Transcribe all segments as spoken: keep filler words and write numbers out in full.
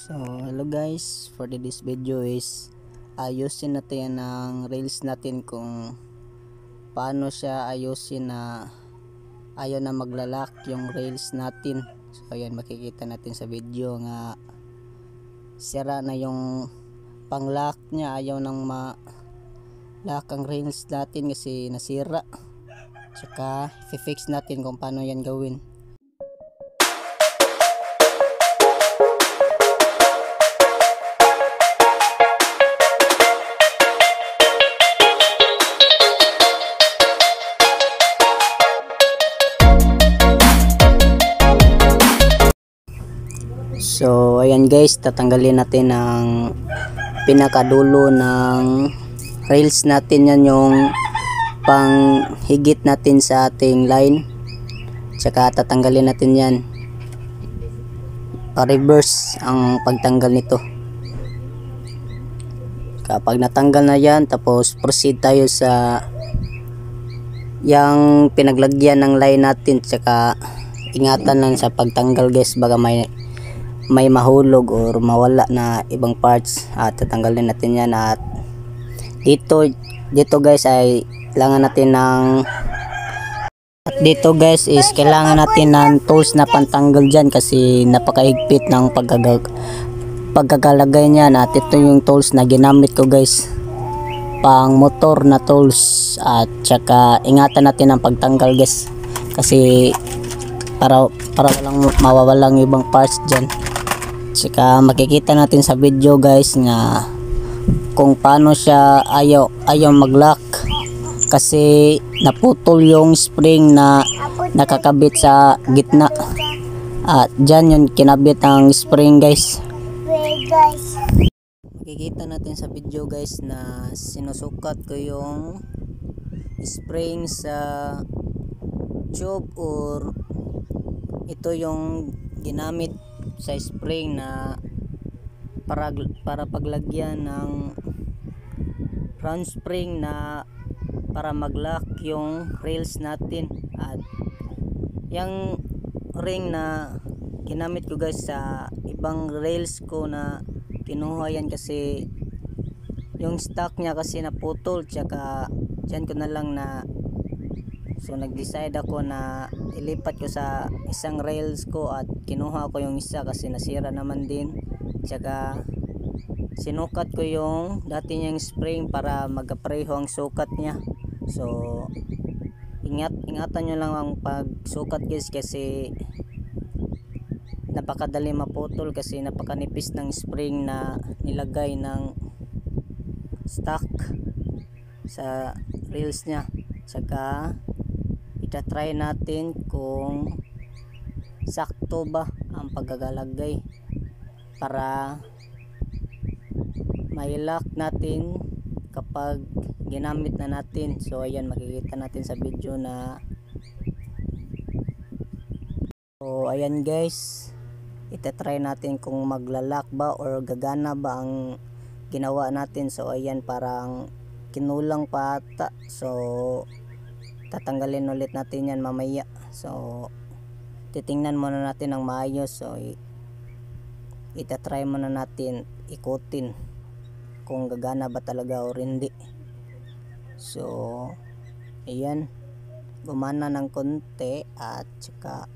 So hello guys, for this video is ayusin natin ang rails natin kung paano siya ayusin na ayaw na maglalak yung rails natin. So ayan, makikita natin sa video nga sira na yung panglock niya, ayaw nang ma-lock ang rails natin kasi nasira. Tsaka i-fix natin kung paano yan gawin. So ayan guys, tatanggalin natin ang pinakadulo ng rails natin. Yan yung pang higit natin sa ating line, tsaka tatanggalin natin yan. Pa-reverse ang pagtanggal nito. Kapag natanggal na yan, tapos proceed tayo sa yung pinaglagyan ng line natin, tsaka ingatan lang sa pagtanggal guys, baga may may mahulog or mawala na ibang parts. At tatanggalin natin yan. At dito dito guys ay kailangan natin ng at dito guys is kailangan natin ng tools na pantanggal dyan kasi napakahigpit ng pagkagag pagkakalagay niyan. At ito yung tools na ginamit ko guys, pang motor na tools. At saka ingatan natin ang pagtanggal guys kasi para para walang mawawalang ibang parts dyan. Tsaka makikita natin sa video guys nga kung paano siya ayaw ayaw mag-lock kasi naputol yung spring na nakakabit sa gitna. At dyan yung kinabit ang spring guys. Makikita natin sa video guys na sinusukat ko yung spring sa tube, or ito yung ginamit sa spring na para para paglagyan ng round spring na para mag-lock yung rails natin. At yung ring na ginamit ko guys sa ibang rails ko na kinuha yan kasi yung stock niya kasi naputol, tsaka dyan ko na lang na so nag-decide ako na ilipat ko sa isang rails ko at kinuha ko yung isa kasi nasira naman din. Tsaka sinukat ko yung dati niyang spring para magkapareho ang sukat niya. So ingat ingatan nyo lang ang pagsukat guys kasi napakadali maputol kasi napakanipis ng spring na nilagay ng stock sa rails niya. Tsaka itatry natin kung sakto ba ang pagkagalagay para may-lock natin kapag ginamit na natin. So ayan, makikita natin sa video na so ayan guys, itatry natin kung magla-lock ba or gagana ba ang ginawa natin. So ayan, parang kinulang pa ata. So tatanggalin ulit natin yan mamaya. So titingnan muna natin ng maayos. So itatry muna natin ikutin kung gagana ba talaga o hindi. So ayan, gumana ng konti. At saka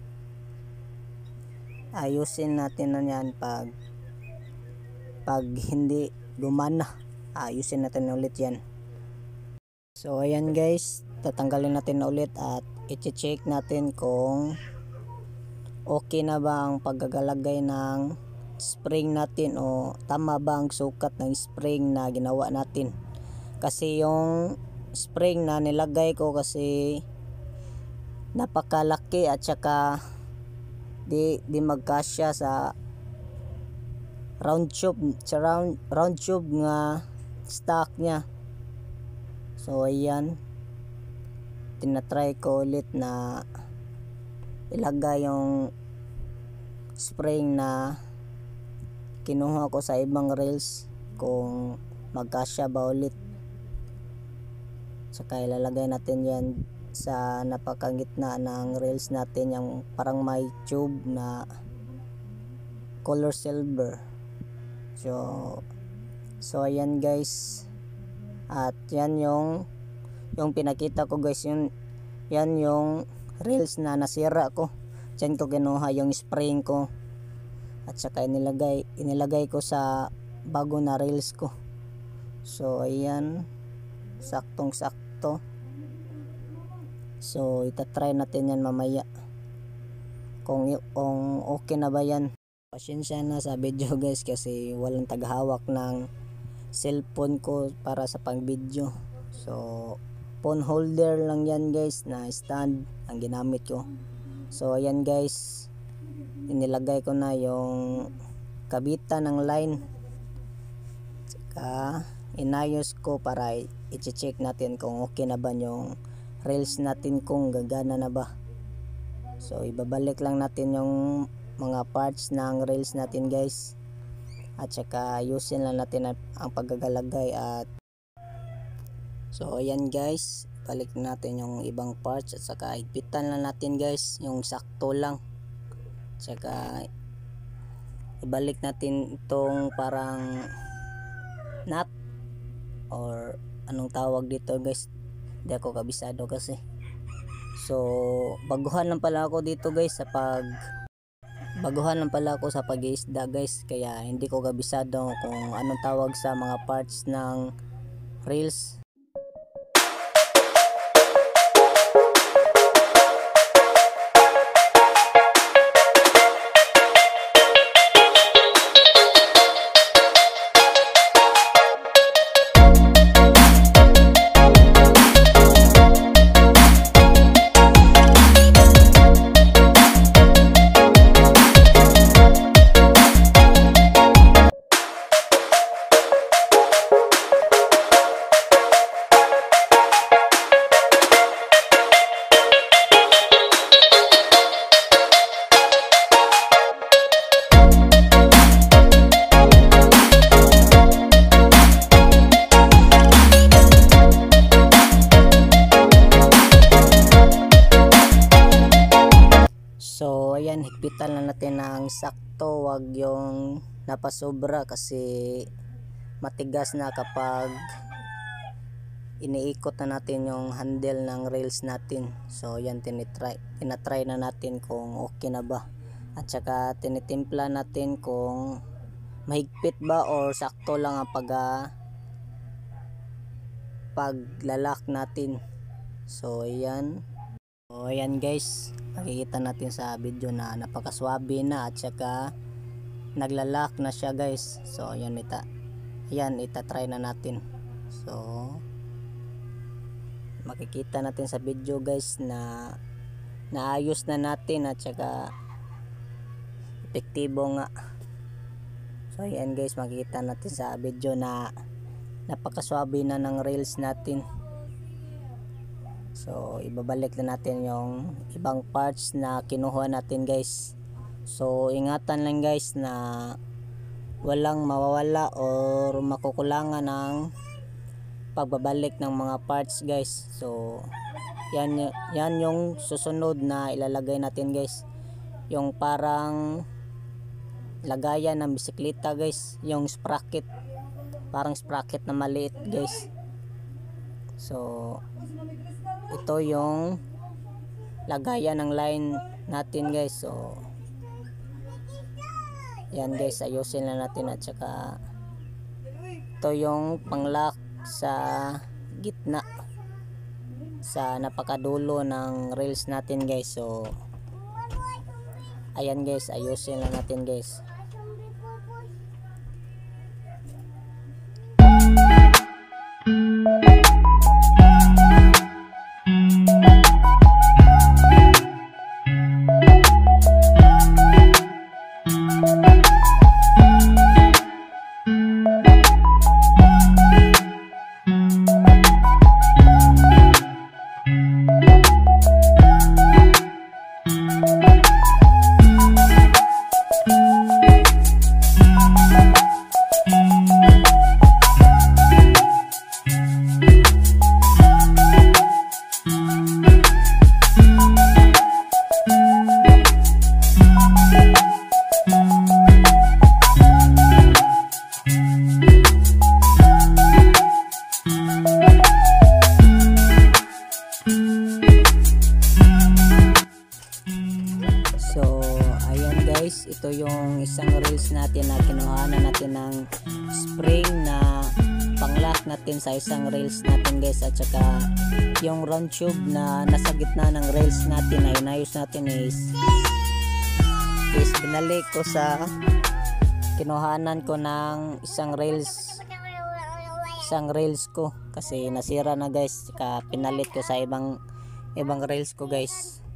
ayusin natin na yan. Pag pag hindi gumana, ayusin natin ulit yan. So ayan guys, tatanggalin natin na ulit at i-check natin kung okay na ba ang paggagalagay ng spring natin o tama ba ang sukat ng spring na ginawa natin. Kasi yung spring na nilagay ko kasi napakalaki at saka di, di magkasya sa round tube sa round, round tube nga stock nya. So ayan, tinatry ko ulit na ilagay yung spring na kinuha ko sa ibang rails kung magkasya ba ulit. Saka ilalagay natin yan sa napakagitna ng rails natin, yung parang may tube na color silver. So so ayan guys, at yan yung yung pinakita ko guys, yun yan yung rails na nasira ko. Diyan ko kinuha yung spring ko at saka inilagay inilagay ko sa bago na rails ko. So ayan, saktong sakto. So itatry natin yan mamaya kung, kung okay na ba yan. Pasensya na sa video guys kasi walang taghawak ng cellphone ko para sa pang video. So phone holder lang yan guys na stand ang ginamit ko. So ayan guys, inilagay ko na yung kabitan ng line, saka inayos ko para i-check natin kung okay na ba yung rails natin, kung gagana na ba. So ibabalik lang natin yung mga parts ng rails natin guys, at saka ayusin lang natin ang paggagalagay. At so ayan guys, balik natin yung ibang parts at saka higpitan lang natin guys, yung sakto lang. Saka ibalik natin itong parang nut or anong tawag dito guys, hindi ako kabisado kasi. So baguhan lang pala ako dito guys sa pag baguhan lang pala ako sa pag-iisda guys, kaya hindi ko kabisado kung anong tawag sa mga parts ng reels. So ayan, higpitan lang natin ng sakto, wag yung napasobra kasi matigas na kapag iniikot na natin yung handle ng rails natin. So ayan, tinitry, tinatry na natin kung okay na ba, at saka tinitimpla natin kung mahigpit ba or sakto lang ang pag uh, paglalak natin. So ayan. So ayan guys, makikita natin sa video na napakaswabe na at saka naglalak na siya guys. So ayan, ita ayan itatry na natin. So makikita natin sa video guys na naayos na natin at saka epektibo nga. So ayan guys, makikita natin sa video na napakaswabe na ng rails natin. So ibabalik na natin yung ibang parts na kinuha natin guys. So ingatan lang guys na walang mawawala or makukulangan ng pagbabalik ng mga parts guys. So yan, yan yung susunod na ilalagay natin guys, yung parang lagayan ng bisikleta guys, yung sprocket, parang sprocket na maliit guys. So ito yung lagayan ng line natin guys. So yan guys, ayusin na natin, at saka ito yung panglock sa gitna, sa napakadulo ng rails natin guys. So ayan guys, ayusin na natin guys. rails natin na kinuhanan natin ng spring na panglock natin sa isang rails natin guys, at saka yung round tube na nasa gitna ng rails natin ay inayos natin is is binalik ko sa kinuhanan ko ng isang rails isang rails ko kasi nasira na guys, saka pinalit ko sa ibang ibang rails ko guys.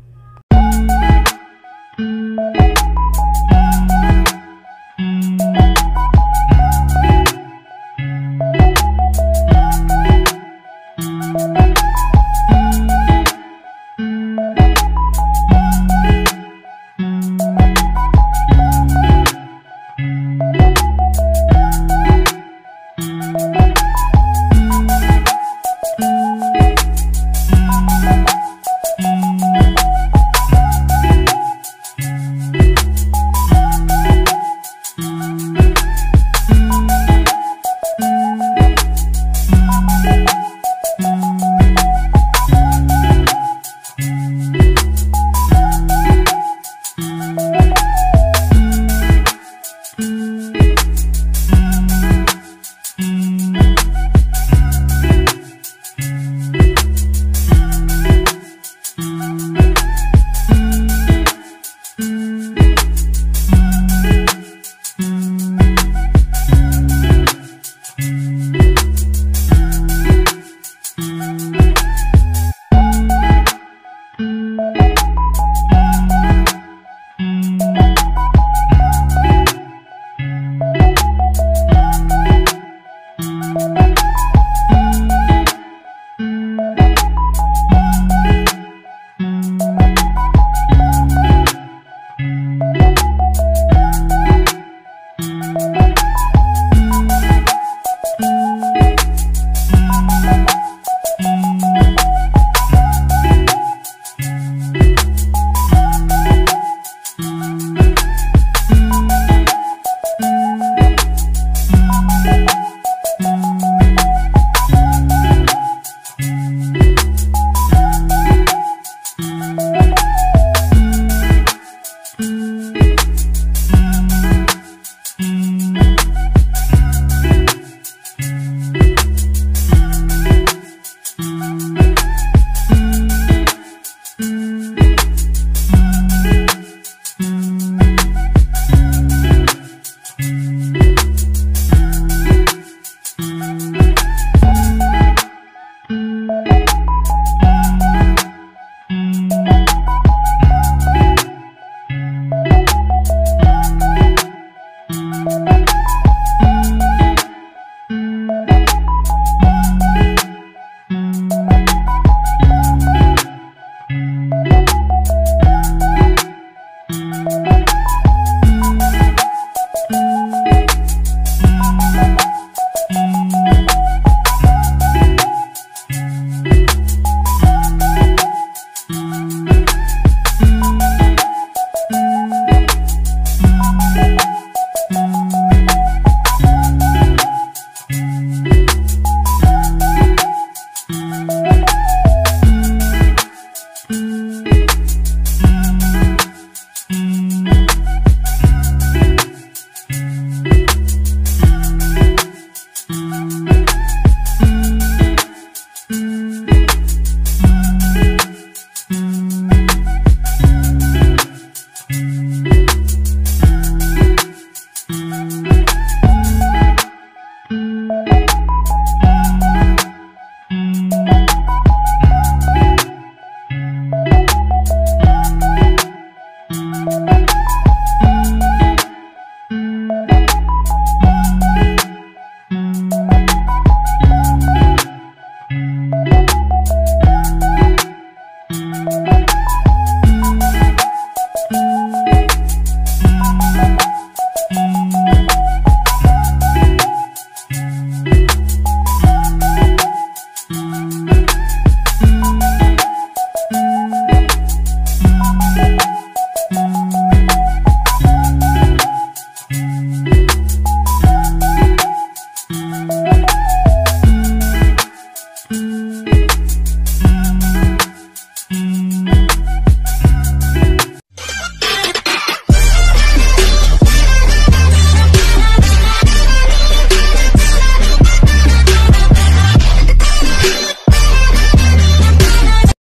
Thank you.